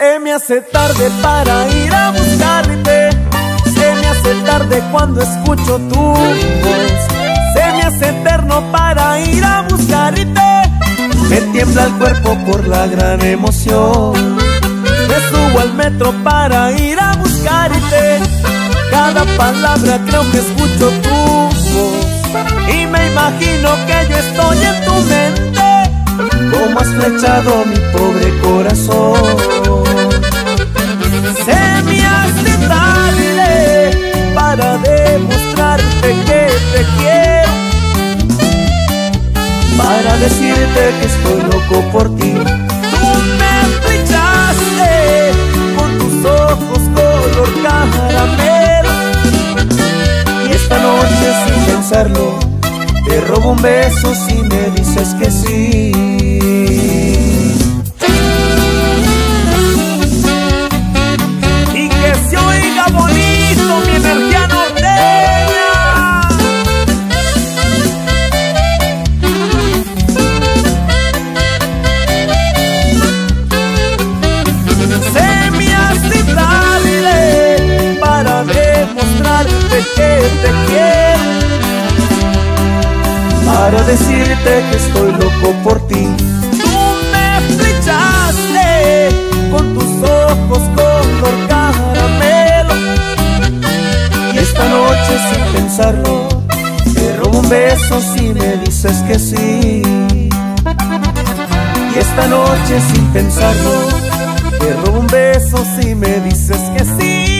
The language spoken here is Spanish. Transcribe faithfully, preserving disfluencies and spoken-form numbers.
Se me hace tarde para ir a buscarte, se me hace tarde cuando escucho tu voz, se me hace eterno para ir a buscarte. Me tiembla el cuerpo por la gran emoción, me subo al metro para ir a buscarte. Cada palabra creo que escucho tu voz y me imagino que yo estoy en tu mente. Cómo has flechado mi pobre corazón. Se me hace tarde para demostrarte que te quiero, para decirte que estoy loco por ti. Tú me flechaste con tus ojos color caramelo, y esta noche sin pensarlo te robo un beso si me dices que sí. Y que se oiga bonito mi energía norteña. Se me hace tarde para demostrarte que te quiero, para decirte que estoy loco por ti. Tú me flechaste con tus ojos color caramelo, y esta noche sin pensarlo te robo un beso si me dices que sí. Y esta noche sin pensarlo te robo un beso si me dices que sí.